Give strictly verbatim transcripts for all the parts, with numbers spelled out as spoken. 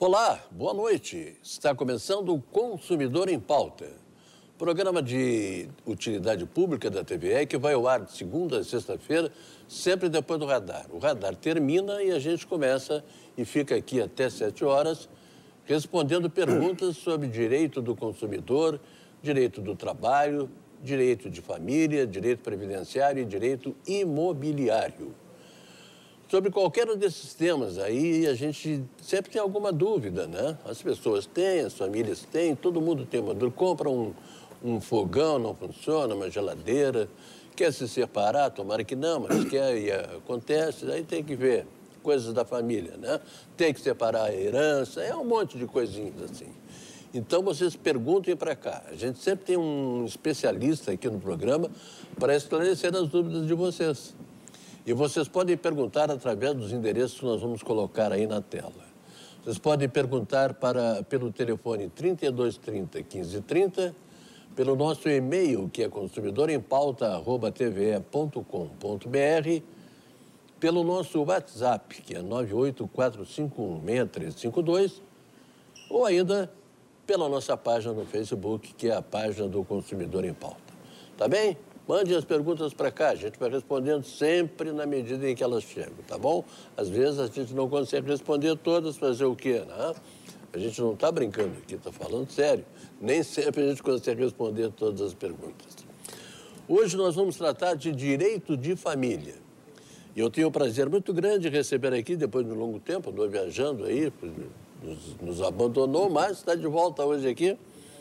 Olá, boa noite. Está começando o Consumidor em Pauta, programa de utilidade pública da T V E que vai ao ar de segunda a sexta-feira, sempre depois do radar. O radar termina e a gente começa e fica aqui até sete horas, respondendo perguntas sobre direito do consumidor, direito do trabalho, direito de família, direito previdenciário e direito imobiliário. Sobre qualquer um desses temas aí, a gente sempre tem alguma dúvida, né? As pessoas têm, as famílias têm, todo mundo tem uma dúvida. Compra um, um fogão, não funciona, uma geladeira, quer se separar, tomara que não, mas quer e acontece, aí tem que ver coisas da família, né? Tem que separar a herança, é um monte de coisinhas assim. Então, vocês perguntem para cá. A gente sempre tem um especialista aqui no programa para esclarecer as dúvidas de vocês. E vocês podem perguntar através dos endereços que nós vamos colocar aí na tela. Vocês podem perguntar para, pelo telefone trinta e dois trinta, quinze trinta, pelo nosso e-mail, que é consumidor em pauta arroba t v e ponto com ponto b r, pelo nosso WhatsApp, que é nove oito quatro cinco um, seis três cinco dois, ou ainda pela nossa página no Facebook, que é a página do Consumidor em Pauta. Tá bem? Mande as perguntas para cá, a gente vai respondendo sempre na medida em que elas chegam, tá bom? Às vezes a gente não consegue responder todas, fazer o quê, né? A gente não está brincando aqui, está falando sério. Nem sempre a gente consegue responder todas as perguntas. Hoje nós vamos tratar de direito de família. E eu tenho o prazer muito grande de receber aqui, depois de um longo tempo, andou viajando aí, nos, nos abandonou, mas está de volta hoje aqui.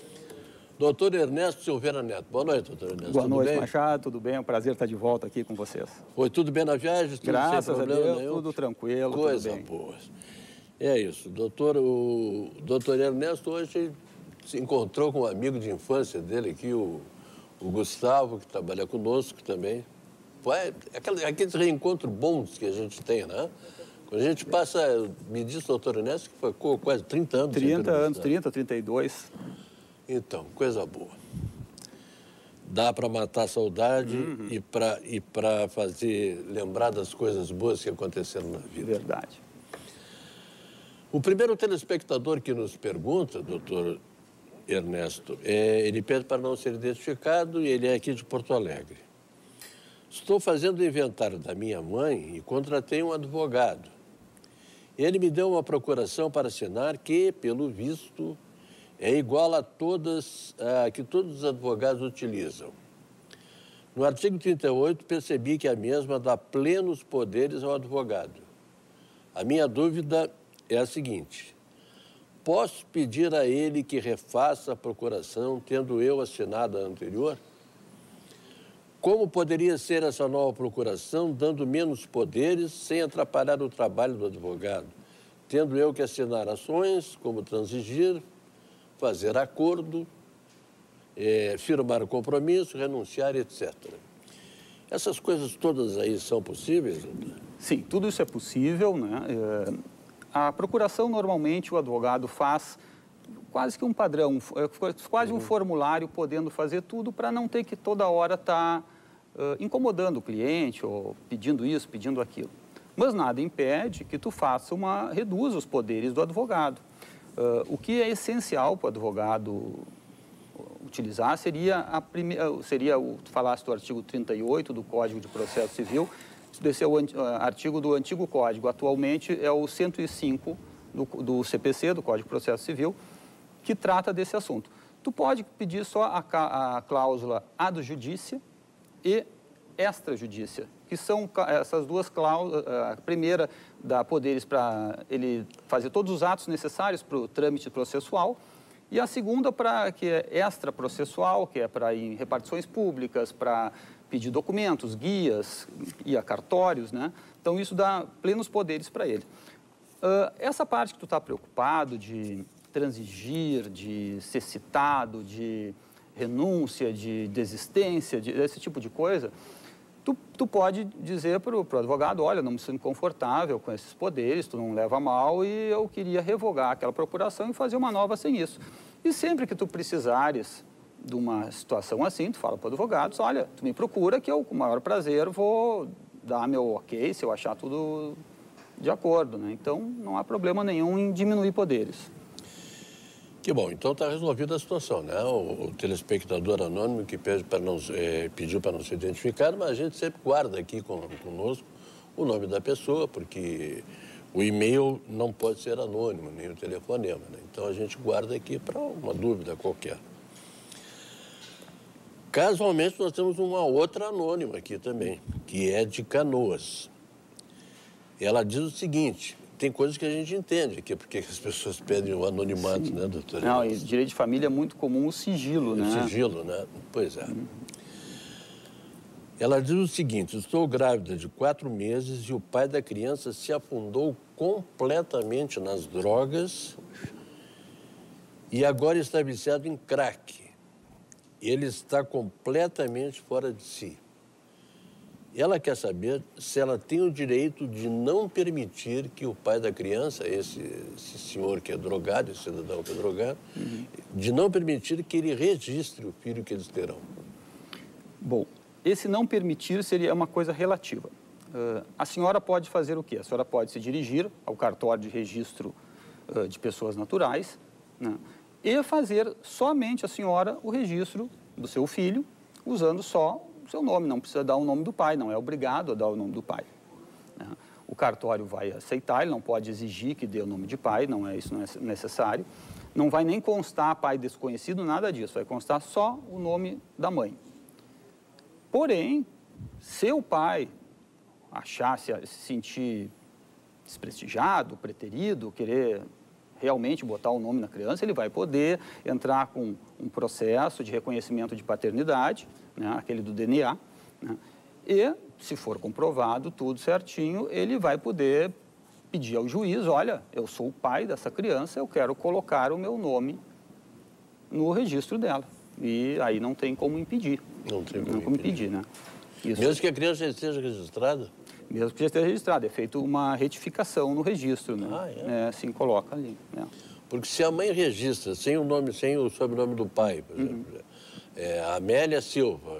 Doutor Ernesto Silveira Neto. Boa noite, doutor Ernesto. Boa tudo noite, bem? Machado. Tudo bem? É um prazer estar de volta aqui com vocês. Foi tudo bem na viagem? Tudo Graças sem a problema Deus, nenhum? tudo tranquilo, Coisa tudo bem. boa. É isso. Doutor, o doutor Ernesto hoje se encontrou com um amigo de infância dele aqui, o, o Gustavo, que trabalha conosco também. Foi aqueles, aqueles reencontros bons que a gente tem, né? Quando a gente passa, me disse, doutor Ernesto, que foi quase trinta anos. trinta anos, trinta, trinta e dois. Então, coisa boa. Dá para matar a saudade uhum. e para e para fazer lembrar das coisas boas que aconteceram na vida. Verdade. O primeiro telespectador que nos pergunta, doutor Ernesto, é, ele pede para não ser identificado e ele é aqui de Porto Alegre. Estou fazendo o inventário da minha mãe e contratei um advogado. Ele me deu uma procuração para assinar que, pelo visto, é igual a todas, a que todos os advogados utilizam. No artigo trinta e oito, percebi que a mesma dá plenos poderes ao advogado. A minha dúvida é a seguinte: posso pedir a ele que refaça a procuração, tendo eu assinado a anterior? Como poderia ser essa nova procuração, dando menos poderes, sem atrapalhar o trabalho do advogado, tendo eu que assinar ações, como transigir, fazer acordo, é, firmar o compromisso, renunciar, etcétera. Essas coisas todas aí são possíveis? Sim, tudo isso é possível, né? É, a procuração, normalmente, o advogado faz quase que um padrão, quase um uhum. formulário, podendo fazer tudo para não ter que toda hora estar tá, uh, incomodando o cliente ou pedindo isso, pedindo aquilo. Mas nada impede que tu faça uma... reduza os poderes do advogado. Uh, o que é essencial para o advogado utilizar seria, a prime... seria o, tu falaste do artigo trinta e oito do Código de Processo Civil, esse é o uh, artigo do antigo Código, atualmente é o cento e cinco do, do C P C, do Código de Processo Civil, que trata desse assunto. Tu pode pedir só a, a cláusula ad judícia e extrajudícia, que são essas duas cláusulas. A primeira dá poderes para ele fazer todos os atos necessários para o trâmite processual, e a segunda para que é extraprocessual, que é para ir em repartições públicas, para pedir documentos, guias e a cartórios, né? Então isso dá plenos poderes para ele. Uh, essa parte que tu está preocupado de transigir, de ser citado, de renúncia, de desistência, de, esse tipo de coisa, tu, tu pode dizer para o advogado, olha, não me sinto confortável com esses poderes, tu não leva mal e eu queria revogar aquela procuração e fazer uma nova sem isso. E sempre que tu precisares de uma situação assim, tu fala para o advogado, olha, tu me procura que eu, com o maior prazer, vou dar meu ok, se eu achar tudo de acordo, né? Então, não há problema nenhum em diminuir poderes. Que bom, então está resolvida a situação, né? O, o telespectador anônimo que pede para não, é, pediu para não ser identificado, mas a gente sempre guarda aqui com, conosco o nome da pessoa, porque o e-mail não pode ser anônimo, nem o telefonema, né? Então a gente guarda aqui para uma dúvida qualquer. Casualmente nós temos uma outra anônima aqui também, que é de Canoas. Ela diz o seguinte: tem coisas que a gente entende aqui, porque as pessoas pedem o anonimato, sim, né, doutor? Não, e direito de família é muito comum o sigilo, o né? O sigilo, né? Pois é. Hum. Ela diz o seguinte: estou grávida de quatro meses e o pai da criança se afundou completamente nas drogas e agora está viciado em crack. Ele está completamente fora de si. Ela quer saber se ela tem o direito de não permitir que o pai da criança, esse, esse senhor que é drogado, esse cidadão que é drogado, uhum, de não permitir que ele registre o filho que eles terão. Bom, esse não permitir seria uma coisa relativa. Uh, a senhora pode fazer o quê? A senhora pode se dirigir ao cartório de registro uh, de pessoas naturais, né, e fazer somente a senhora o registro do seu filho, usando só o seu nome, não precisa dar o nome do pai, não é obrigado a dar o nome do pai. Né? O cartório vai aceitar, ele não pode exigir que dê o nome de pai, não é, isso não é necessário. Não vai nem constar pai desconhecido, nada disso, vai constar só o nome da mãe. Porém, se o pai achar, se, se sentir desprestigiado, preterido, querer realmente botar o nome na criança, ele vai poder entrar com um processo de reconhecimento de paternidade, né, aquele do D N A, né, e, se for comprovado tudo certinho, ele vai poder pedir ao juiz: olha, eu sou o pai dessa criança, eu quero colocar o meu nome no registro dela. E aí não tem como impedir. Não tem como, não como impedir, impedir, né? Isso. Mesmo que a criança esteja registrada? Mesmo que já esteja registrado, é feita uma retificação no registro, né? Ah, é? É, assim, coloca ali. É. Porque se a mãe registra sem o nome, sem o sobrenome do pai, por exemplo, uhum, é, Amélia Silva,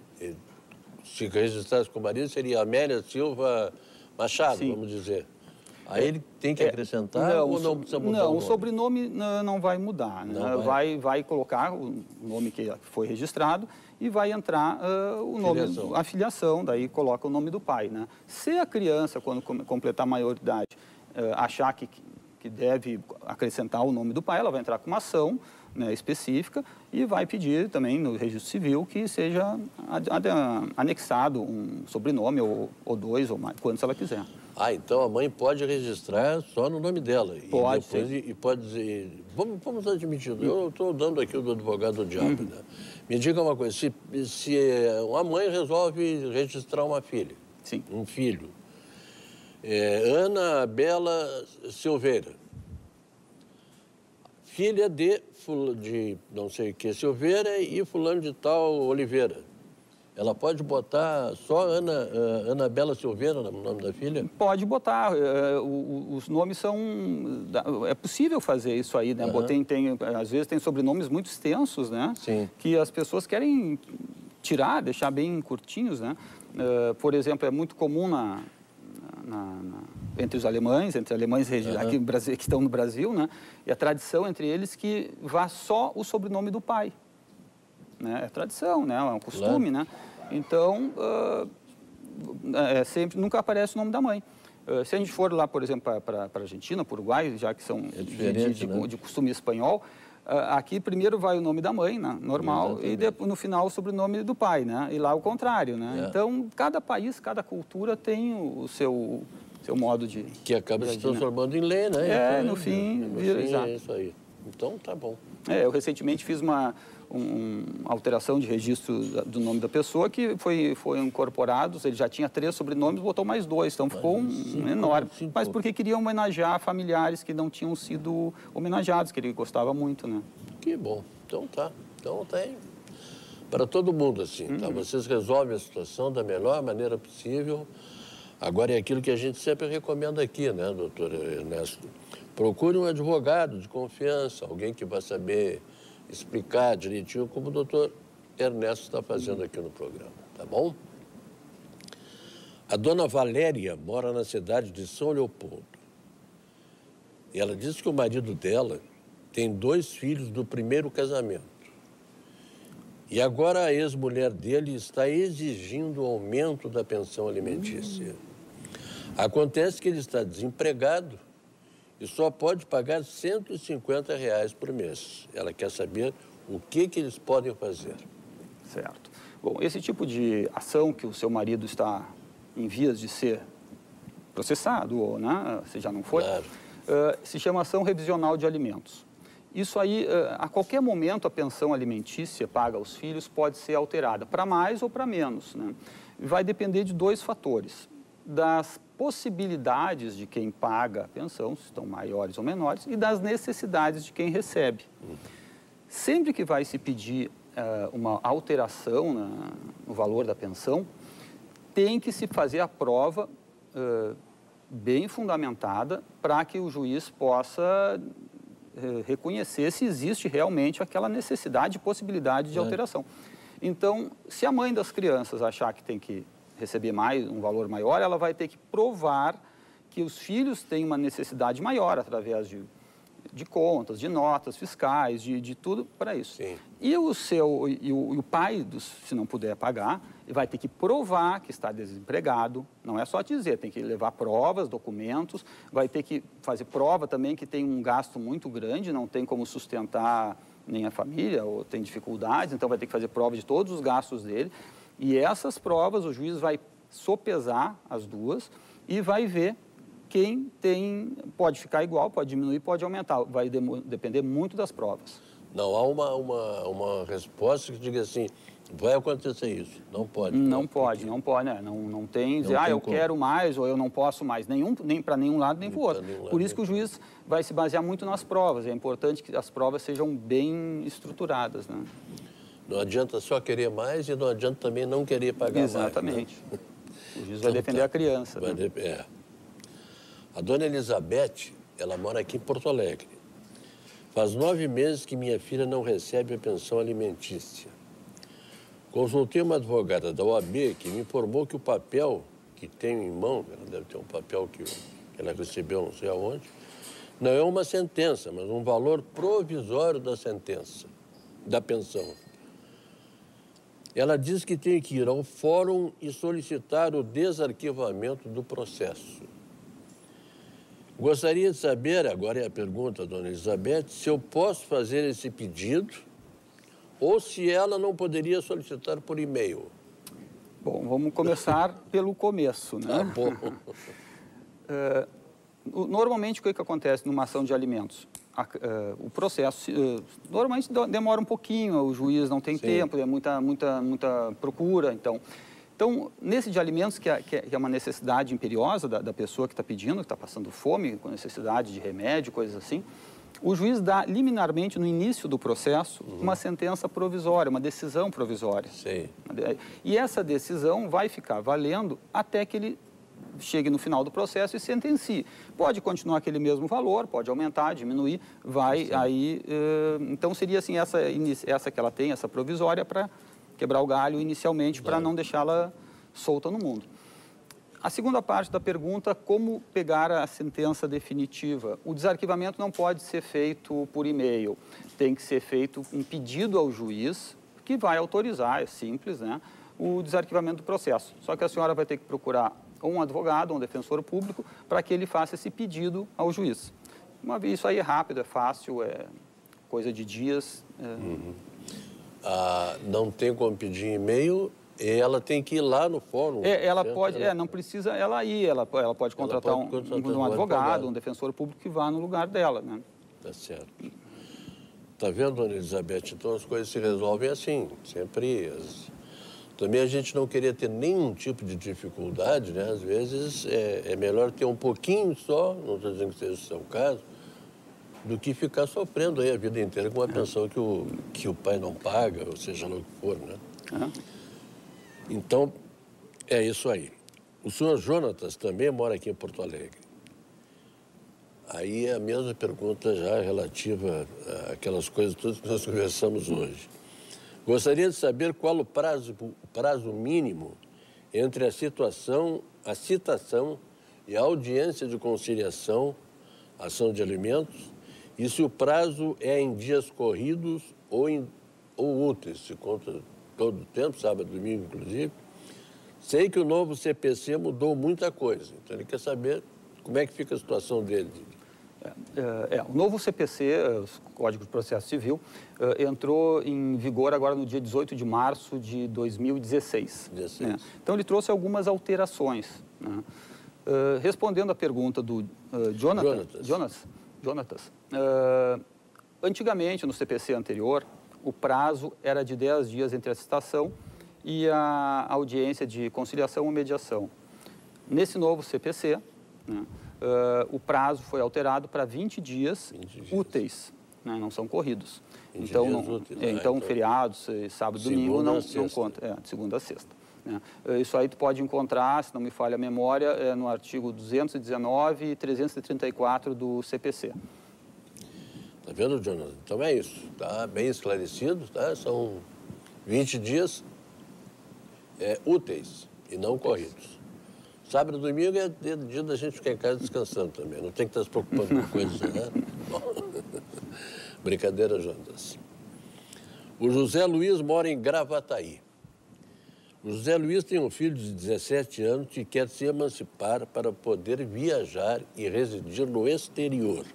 se registrasse com o marido, seria Amélia Silva Machado, sim, vamos dizer. Aí é, ele tem que acrescentar é, não, ou não precisa mudar não, o nome? o sobrenome não vai mudar, né? Não vai. vai, vai colocar o nome que foi registrado e vai entrar uh, o nome, filiação. a filiação, daí coloca o nome do pai, né? Se a criança, quando completar a maioridade, uh, achar que, que deve acrescentar o nome do pai, ela vai entrar com uma ação, né, específica e vai pedir também no registro civil que seja ad, ad, anexado um sobrenome ou, ou dois ou mais, quantos ela quiser. Ah, então a mãe pode registrar só no nome dela. Pode, e depois, e, e pode dizer... Vamos, vamos admitir, eu estou dando aqui o do advogado do diabo, uhum, né? Me diga uma coisa, se, se uma mãe resolve registrar uma filha, sim, um filho, é, Ana Bela Silveira, filha de, de não sei o que, Silveira e fulano de tal Oliveira. Ela pode botar só Ana, uh, Ana Bela Silveira no nome da filha? Pode botar. Uh, os nomes são... É possível fazer isso aí, né? Uhum. Tem, tem, às vezes tem sobrenomes muito extensos, né? Sim. Que as pessoas querem tirar, deixar bem curtinhos, né? Uh, por exemplo, é muito comum na, na, na, entre os alemães, entre alemães uhum, aqui no Brasil, que estão no Brasil, né? E a tradição entre eles que vá só o sobrenome do pai. Né? É tradição, né? É um costume, claro, né? Então, uh, é sempre, nunca aparece o nome da mãe. Uh, se a gente for lá, por exemplo, para a Argentina, para o Uruguai, já que são é de, de, de, né? de costume espanhol, uh, aqui primeiro vai o nome da mãe, né? Normal, exatamente, e depois, no final o sobrenome do pai, né? E lá o contrário, né? É. Então, cada país, cada cultura tem o seu, seu modo de... Que acaba se transformando, né, em lei, né? É, então, no fim, no vira, fim exato. É isso aí. Então, tá bom. É, eu recentemente fiz uma... uma alteração de registro do nome da pessoa que foi, foi incorporado, ele já tinha três sobrenomes, botou mais dois, então ficou um, cinco, enorme. Cinco. Mas porque queria homenagear familiares que não tinham sido homenageados, que ele gostava muito, né? Que bom. Então tá. Então tem para todo mundo, assim, uhum, tá? Vocês resolvem a situação da melhor maneira possível. Agora é aquilo que a gente sempre recomenda aqui, né, doutor Ernesto? Procure um advogado de confiança, alguém que vai saber explicar direitinho como o doutor Ernesto está fazendo aqui no programa, tá bom? A dona Valéria mora na cidade de São Leopoldo. E ela disse que o marido dela tem dois filhos do primeiro casamento. E agora a ex-mulher dele está exigindo o aumento da pensão alimentícia. Acontece que ele está desempregado e só pode pagar cento e cinquenta reais por mês. Ela quer saber o que, que eles podem fazer. Certo. Bom, esse tipo de ação que o seu marido está em vias de ser processado, ou, né, se já não foi, Claro. uh, se chama ação revisional de alimentos. Isso aí, uh, a qualquer momento, a pensão alimentícia paga aos filhos pode ser alterada, para mais ou para menos, né? Vai depender de dois fatores. Das possibilidades de quem paga a pensão, se estão maiores ou menores, e das necessidades de quem recebe. Sempre que vai se pedir uh, uma alteração na, no valor da pensão, tem que se fazer a prova uh, bem fundamentada para que o juiz possa uh, reconhecer se existe realmente aquela necessidade e possibilidade de alteração. Então, se a mãe das crianças achar que tem que receber mais, um valor maior, ela vai ter que provar que os filhos têm uma necessidade maior através de, de contas, de notas fiscais, de, de tudo para isso. Sim. E o seu e o, e o pai, dos, se não puder pagar, vai ter que provar que está desempregado. Não é só dizer, tem que levar provas, documentos, vai ter que fazer prova também que tem um gasto muito grande, não tem como sustentar nem a família, ou tem dificuldades, então vai ter que fazer prova de todos os gastos dele. E essas provas, o juiz vai sopesar as duas e vai ver quem tem, pode ficar igual, pode diminuir, pode aumentar. Vai de, depender muito das provas. Não há uma, uma, uma resposta que diga assim, vai acontecer isso. Não pode. Não, não pode, porque... não pode, né? Não, não tem dizer, não ah, tem eu como. quero mais ou eu não posso mais. Nenhum, nem para nenhum lado, nem para o outro. Por isso que o juiz vai se basear muito nas provas. É importante que as provas sejam bem estruturadas, né? Não adianta só querer mais e não adianta também não querer pagar Exatamente. mais. Né? O juiz vai defender tá. a criança. Vai Né? de... é. A dona Elizabeth, ela mora aqui em Porto Alegre. Faz nove meses que minha filha não recebe a pensão alimentícia. Consultei uma advogada da O A B que me informou que o papel que tenho em mão, ela deve ter um papel que ela recebeu não sei aonde, não é uma sentença, mas um valor provisório da sentença, da pensão. Ela diz que tem que ir ao fórum e solicitar o desarquivamento do processo. Gostaria de saber, agora é a pergunta, dona Elizabeth, se eu posso fazer esse pedido ou se ela não poderia solicitar por e-mail. Bom, vamos começar pelo começo, né? Tá bom. uh, normalmente, o que, que acontece numa ação de alimentos? A, uh, o processo, uh, normalmente demora um pouquinho, o juiz não tem Sim. tempo, é muita, muita, muita procura, então... Então, nesse de alimentos, que é, que é uma necessidade imperiosa da, da pessoa que está pedindo, que está passando fome, com necessidade de remédio, coisas assim, o juiz dá liminarmente, no início do processo, uhum. uma sentença provisória, uma decisão provisória. Sim. E essa decisão vai ficar valendo até que ele chegue no final do processo e sentencie. Pode continuar aquele mesmo valor, pode aumentar, diminuir, vai Sim. aí... Uh, então, seria assim, essa, essa que ela tem, essa provisória, para... quebrar o galho inicialmente para não deixá-la solta no mundo. A segunda parte da pergunta, como pegar a sentença definitiva? O desarquivamento não pode ser feito por e-mail, tem que ser feito um pedido ao juiz, que vai autorizar, é simples, né, o desarquivamento do processo. Só que a senhora vai ter que procurar um advogado, um defensor público, para que ele faça esse pedido ao juiz. Uma vez, isso aí é rápido, é fácil, é coisa de dias. É... Uhum. Ah, não tem como pedir e-mail e ela tem que ir lá no fórum. É, ela certo? pode, ela... É, não precisa ela ir, ela, ela pode contratar, ela pode contratar um, um, um advogado, advogado, um defensor público que vá no lugar dela, né? Tá certo. Tá vendo, dona Elizabeth? Então as coisas se resolvem assim, sempre. As... Também a gente não queria ter nenhum tipo de dificuldade, né? Às vezes é, é melhor ter um pouquinho só, não estou dizendo que seja o seu caso, do que ficar sofrendo aí a vida inteira com uma pensão que o, que o pai não paga, ou seja lá o que for, né? Uhum. Então, é isso aí. O senhor Jonatas também mora aqui em Porto Alegre. Aí é a mesma pergunta já relativa àquelas coisas todas que nós conversamos hoje. Gostaria de saber qual o prazo, o prazo mínimo entre a situação a citação e a audiência de conciliação, ação de alimentos, e se o prazo é em dias corridos ou, em, ou úteis, se conta todo o tempo, sábado, domingo, inclusive. Sei que o novo C P C mudou muita coisa, então ele quer saber como é que fica a situação dele. É, é, o novo C P C, o Código de Processo Civil, uh, entrou em vigor agora no dia dezoito de março de dois mil e dezesseis. dezesseis. Né? Então, ele trouxe algumas alterações. Né? Uh, respondendo à pergunta do uh, Jonathan, Jonatas, Jonas, Jonatas, uh, antigamente, no C P C anterior, o prazo era de dez dias entre a citação e a audiência de conciliação ou mediação. Nesse novo C P C, né, Uh, o prazo foi alterado para vinte dias, vinte dias. Úteis, né? Não são corridos. Então, não, úteis, é, então, então, feriados, sábado e domingo não, não conta, é, de segunda a sexta. Né? Uh, isso aí tu pode encontrar, se não me falha a memória, é, no artigo duzentos e dezenove e trezentos e trinta e quatro do C P C. Tá vendo, Jonathan? Então é isso, tá bem esclarecido, tá? São vinte dias é, úteis e não corridos. Sábado e domingo é dia da gente ficar em casa descansando também. Não tem que estar se preocupando com coisas, né? Brincadeira, Jonas. O José Luiz mora em Gravataí. O José Luiz tem um filho de dezessete anos que quer se emancipar para poder viajar e residir no exterior.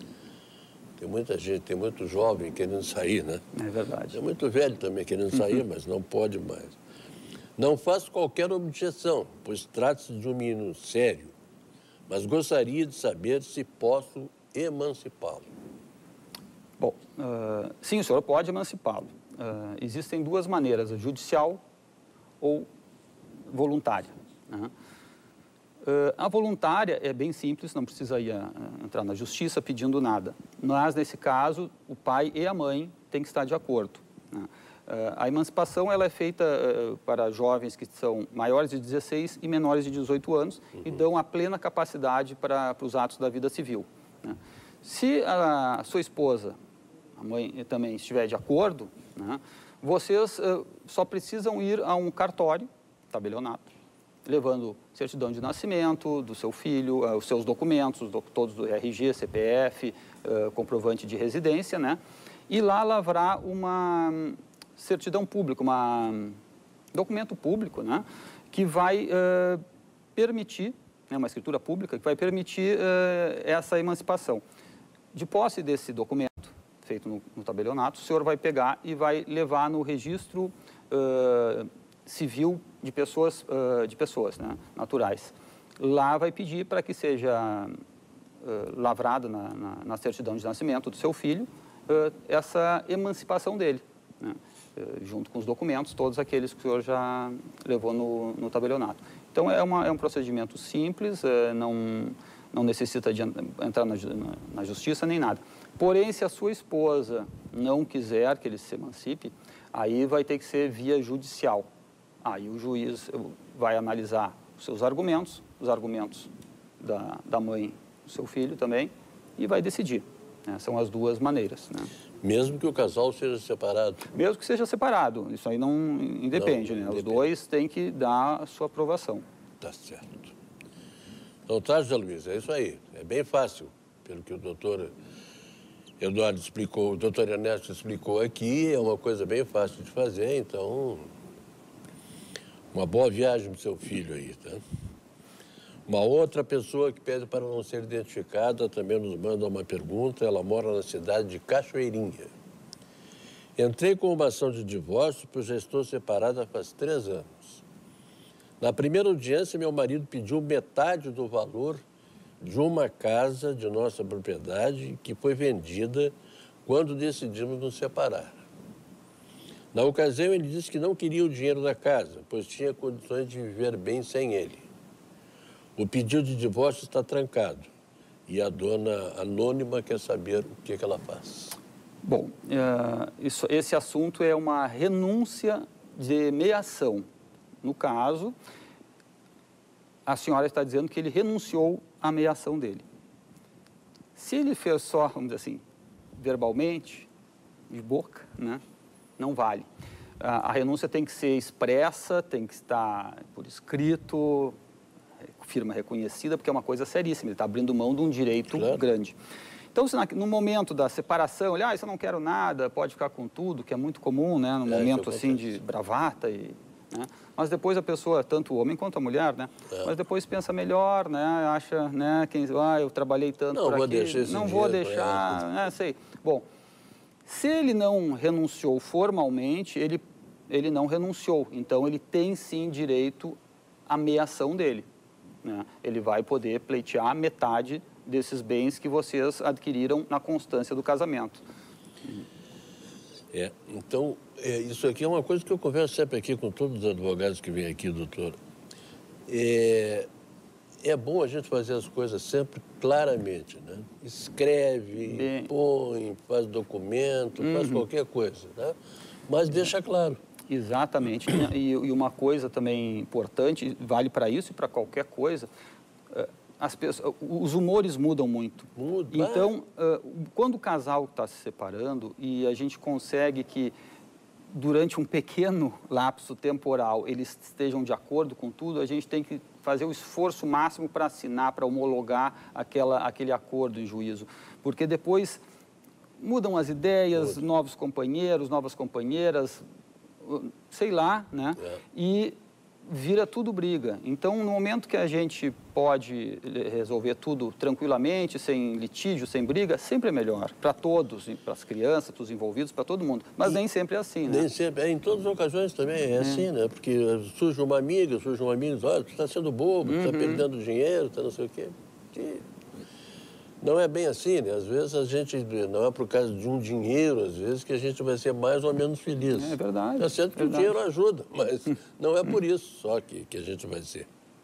Tem muita gente, tem muito jovem querendo sair, né? É verdade. Tem muito velho também querendo sair, mas não pode mais. Não faço qualquer objeção, pois trata-se de um menino sério, mas gostaria de saber se posso emancipá-lo. Bom, uh, sim, o senhor pode emancipá-lo. Uh, existem duas maneiras, a judicial ou voluntária. Né? Uh, a voluntária é bem simples, não precisa ir a, a entrar na justiça pedindo nada. Mas, nesse caso, o pai e a mãe têm que estar de acordo. Né? Uh, a emancipação ela é feita uh, para jovens que são maiores de dezesseis e menores de dezoito anos uhum. e dão a plena capacidade para, para os atos da vida civil. Né? Se a sua esposa, a mãe também estiver de acordo, né, vocês uh, só precisam ir a um cartório, tabelionato, levando certidão de nascimento do seu filho, uh, os seus documentos, os doc todos do R G, C P F, uh, comprovante de residência, né, e lá lavrar uma certidão pública, um documento público, né, que vai uh, permitir, né, uma escritura pública, que vai permitir uh, essa emancipação. De posse desse documento, feito no, no tabelionato, o senhor vai pegar e vai levar no registro uh, civil de pessoas, uh, de pessoas né, naturais. Lá vai pedir para que seja uh, lavrado na, na, na certidão de nascimento do seu filho uh, essa emancipação dele, né? Junto com os documentos, todos aqueles que o senhor já levou no, no tabelionato. Então, é, uma, é um procedimento simples, é, não, não necessita de entrar na, na, na justiça nem nada. Porém, se a sua esposa não quiser que ele se emancipe, aí vai ter que ser via judicial. Aí o juiz vai analisar os seus argumentos, os argumentos da, da mãe do seu filho também, e vai decidir. Né? São as duas maneiras, né? Mesmo que o casal seja separado? Mesmo que seja separado. Isso aí não independe, não, né? Independe. Os dois têm que dar a sua aprovação. Tá certo. Então, tá, José Luiz, é isso aí. É bem fácil, pelo que o doutor Eduardo explicou, o doutor Ernesto explicou aqui, é uma coisa bem fácil de fazer, então, uma boa viagem para o seu filho aí, tá? Uma outra pessoa que pede para não ser identificada também nos manda uma pergunta. Ela mora na cidade de Cachoeirinha. Entrei com uma ação de divórcio, pois já estou separada faz três anos. Na primeira audiência, meu marido pediu metade do valor de uma casa de nossa propriedade que foi vendida quando decidimos nos separar. Na ocasião, ele disse que não queria o dinheiro da casa, pois tinha condições de viver bem sem ele. O pedido de divórcio está trancado e a dona anônima quer saber o que, que ela faz. Bom, uh, isso, esse assunto é uma renúncia de mediação. No caso, a senhora está dizendo que ele renunciou à mediação dele. Se ele fez só, vamos dizer assim, verbalmente, de boca, né, não vale. Uh, a renúncia tem que ser expressa, tem que estar por escrito. firma reconhecida, porque é uma coisa seríssima, ele está abrindo mão de um direito Claro. grande. Então, se na, no momento da separação, ele, ah, isso eu não quero nada, pode ficar com tudo, que é muito comum, né, no É, momento isso assim acontece. de bravata, e, né, mas depois a pessoa, tanto o homem quanto a mulher, né, É. mas depois pensa melhor, né, acha, né, quem, ah, eu trabalhei tanto Não por vou aqui, deixar esse não vou dinheiro pra deixar, ela. né, sei. Bom, se ele não renunciou formalmente, ele, ele não renunciou, então ele tem sim direito à meação dele, né, ele vai poder pleitear metade desses bens que vocês adquiriram na constância do casamento. É, então, é, isso aqui é uma coisa que eu converso sempre aqui com todos os advogados que vêm aqui, doutor. É, é bom a gente fazer as coisas sempre claramente, né? Escreve, Bem... põe, faz documento, uhum. faz qualquer coisa, né? Mas deixa claro. Exatamente. E, e uma coisa também importante, vale para isso e para qualquer coisa, as pessoas, os humores mudam muito. Muda. Então, uh, quando o casal está se separando e a gente consegue que, durante um pequeno lapso temporal, eles estejam de acordo com tudo, a gente tem que fazer o esforço máximo para assinar, para homologar aquela, aquele acordo em juízo. Porque depois mudam as ideias, Muda. novos companheiros, novas companheiras, sei lá, né? É. E vira tudo briga. Então, no momento que a gente pode resolver tudo tranquilamente, sem litígio, sem briga, sempre é melhor. Para todos, para as crianças, para os envolvidos, para todo mundo. Mas e nem sempre é assim, né? Nem sempre. É, em todas as ocasiões também é, é assim, né? Porque surge uma amiga, surge um amigo, olha, tu está sendo bobo, tu está uhum. perdendo dinheiro, está não sei o quê. Que... Não é bem assim, né? Às vezes a gente, não é por causa de um dinheiro, às vezes, que a gente vai ser mais ou menos feliz. É verdade. Está certo que verdade. o dinheiro ajuda, mas não é por isso só que, que a gente vai ser.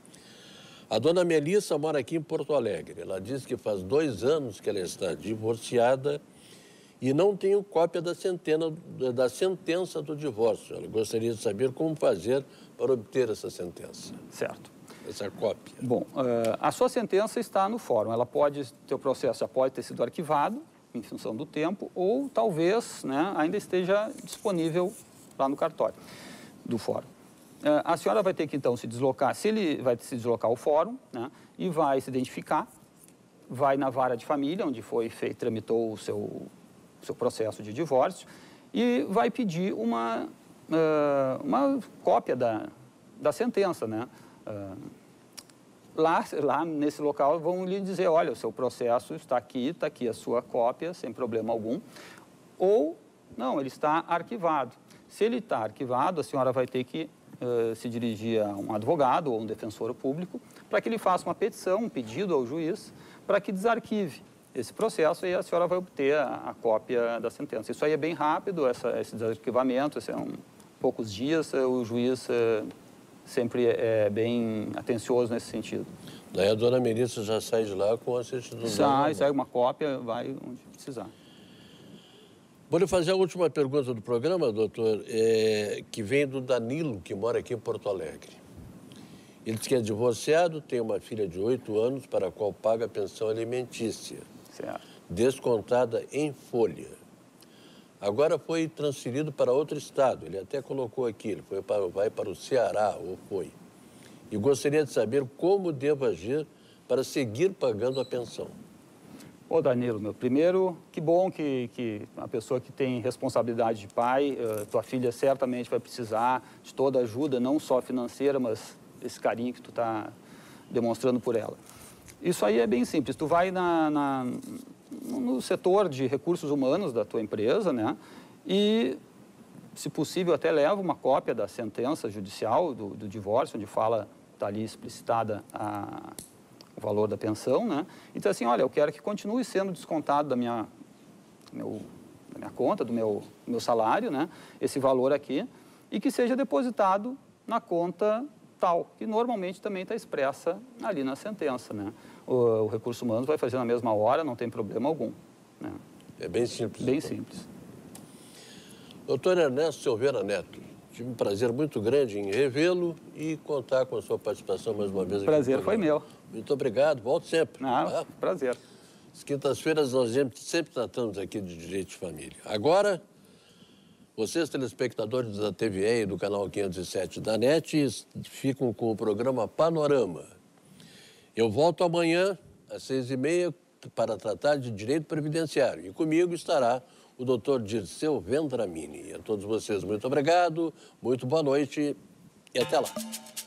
A dona Melissa mora aqui em Porto Alegre. Ela diz que faz dois anos que ela está divorciada e não tem cópia da, centena, da sentença do divórcio. Ela gostaria de saber como fazer para obter essa sentença. Certo. Essa cópia. Bom, uh, a sua sentença está no fórum. Ela pode, teu processo já pode ter sido arquivado, em função do tempo, ou talvez, né, ainda esteja disponível lá no cartório do fórum. Uh, a senhora vai ter que, então, se deslocar, se ele vai se deslocar ao fórum, né, e vai se identificar, vai na vara de família, onde foi feito, tramitou o seu, o seu processo de divórcio, e vai pedir uma, uh, uma cópia da, da sentença, né? Uh, lá, lá nesse local vão lhe dizer, olha, o seu processo está aqui, está aqui a sua cópia, sem problema algum. Ou, não, ele está arquivado. Se ele está arquivado, a senhora vai ter que uh, se dirigir a um advogado ou um defensor público para que ele faça uma petição, um pedido ao juiz, para que desarquive esse processo e a senhora vai obter a, a cópia da sentença. Isso aí é bem rápido, essa, esse desarquivamento, esse é um, poucos dias, o juiz... Uh, sempre é bem atencioso nesse sentido. Daí a dona Melissa já sai de lá com a certidão. Sai, sai uma cópia, vai onde precisar. Vou lhe fazer a última pergunta do programa, doutor, é, que vem do Danilo, que mora aqui em Porto Alegre. Ele diz que é divorciado, tem uma filha de oito anos para a qual paga a pensão alimentícia, certo. descontada em folha. Agora foi transferido para outro estado, ele até colocou aqui, ele foi para, vai para o Ceará, ou foi. E gostaria de saber como devo agir para seguir pagando a pensão. Ô Danilo, meu, primeiro, que bom que, que a pessoa que tem responsabilidade de pai, uh, tua filha certamente vai precisar de toda ajuda, não só financeira, mas esse carinho que tu está demonstrando por ela. Isso aí é bem simples, tu vai na... na no setor de recursos humanos da tua empresa, né? E, se possível, até leva uma cópia da sentença judicial do, do divórcio, onde fala, está ali explicitada a, o valor da pensão, né? Então, assim, olha, eu quero que continue sendo descontado da minha, meu, da minha conta, do meu, meu salário, né? Esse valor aqui, e que seja depositado na conta tal, que normalmente também está expressa ali na sentença, né? O, o recurso humano vai fazer na mesma hora, não tem problema algum, né? É bem simples. Bem então. simples. Doutor Ernesto Silveira Neto, tive um prazer muito grande em revê-lo e contar com a sua participação mais uma vez aqui. Prazer foi meu. Muito obrigado, volto sempre. Ah, tá? Prazer. As quintas-feiras nós sempre tratamos aqui de direito de família. Agora, vocês, telespectadores da T V E e do canal quinhentos e sete da NET, ficam com o programa Panorama. Eu volto amanhã, às seis e meia, para tratar de direito previdenciário. E comigo estará o doutor Dirceu Vendramini. E a todos vocês, muito obrigado, muito boa noite e até lá.